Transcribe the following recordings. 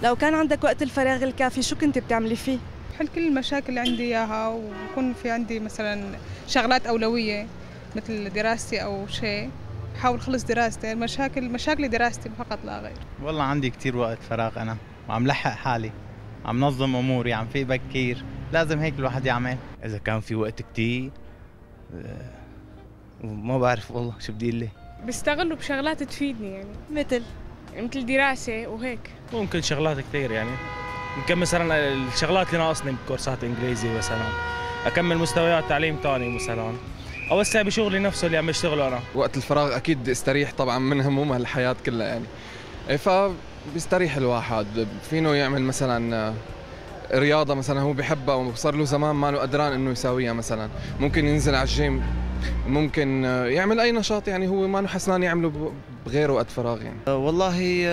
لو كان عندك وقت الفراغ الكافي شو كنت بتعملي فيه؟ بحل كل المشاكل اللي عندي إياها، وبكون في عندي مثلا شغلات أولوية مثل دراستي أو شيء، بحاول أخلص دراستي. مشاكل دراستي فقط لا غير. والله عندي كتير وقت فراغ أنا، وعم لحق حالي، عم نظم أموري، عم فيق بكير، لازم هيك الواحد يعمل. إذا كان في وقت كتير ما بعرف والله شو بدي لي. بستغله بشغلات تفيدني يعني مثل دراسة وهيك. ممكن شغلات كثير يعني، ممكن مثلا الشغلات اللي ناقصني بكورسات انجليزي مثلا، اكمل مستويات تعليم ثاني مثلا، اوسع بشغلي نفسه اللي عم بشتغله انا. وقت الفراغ اكيد استريح طبعا من هموم الحياة كلها يعني، فبيستريح الواحد. فينه يعمل مثلا رياضة مثلا هو بحبها وصار له زمان ما له قدران انه يساويها، مثلا ممكن ينزل على الجيم، ممكن يعمل اي نشاط يعني هو ما له حسنان يعمله بغيره وقت فراغ يعني. والله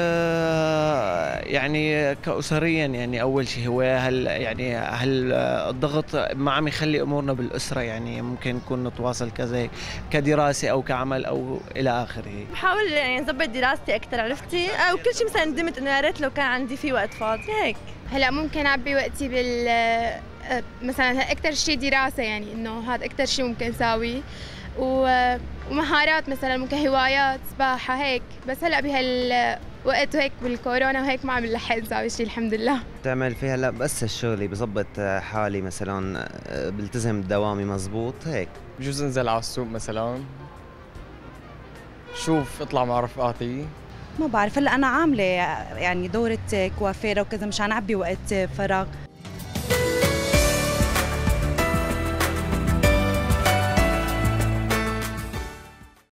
يعني كأسريا يعني اول شيء هو هل الضغط ما عم يخلي امورنا بالاسره، يعني ممكن نكون نتواصل كذا كدراسه او كعمل او الى اخره. بحاول يعني نظبط دراستي اكثر، عرفتي؟ او كل شيء مثلا ندمت انه يا ريت لو كان عندي فيه وقت فاضي هيك. هلا ممكن اعبي وقتي مثلا اكثر شيء دراسه، يعني انه هذا اكثر شيء ممكن اساويه، ومهارات مثلا ممكن هوايات سباحه هيك. بس هلا بهالوقت وهيك بالكورونا وهيك ما عم نلحق نساوي شيء الحمد لله. تعمل فيها لا بس الشغل بظبط حالي، مثلا بلتزم بدوامي مزبوط هيك. بجوز انزل على السوق مثلا، شوف اطلع مع رفقاتي. ما بعرف، هلا انا عامله يعني دوره كوافيره وكذا مشان اعبي وقت فراغ.